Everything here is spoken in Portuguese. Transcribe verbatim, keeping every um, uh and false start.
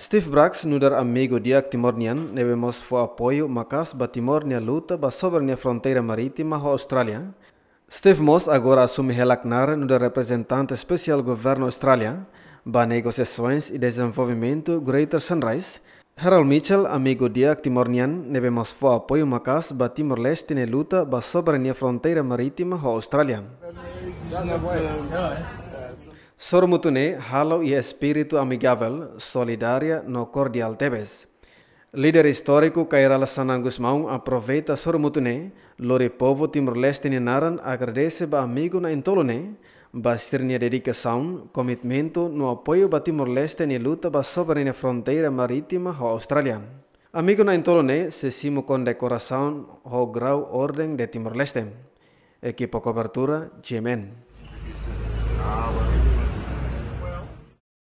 Steve Brax nudar amigo dia Timornian nebemos fo apoio maka'as ba Timor nia luta ba soberania fronteira marítima ho Austrália. Steve Moss agora assume relacnar no representante especial governo Austrália ba negociações e desenvolvimento Greater Sunrise. Harold Mitchell, amigo dia Timornian, nebemos fo apoio maka'as ba Timor-Leste ne luta ba soberania fronteira marítima ho Austrália. Sormutune, halo e espírito amigável, solidária no cordial tebes. Líder histórico Rala Xanana Gusmão aproveita sormutune, lori povo Timor-Leste naran agradece ba amigo na entolone, ba stirnia dedicação, comitimento no apoio ba Timor-Leste ni luta ba soberania fronteira marítima ho Austrália. Amigo na entolone se simo condecoração ho grau ordem de Timor-Leste. Equipo cobertura, G M N.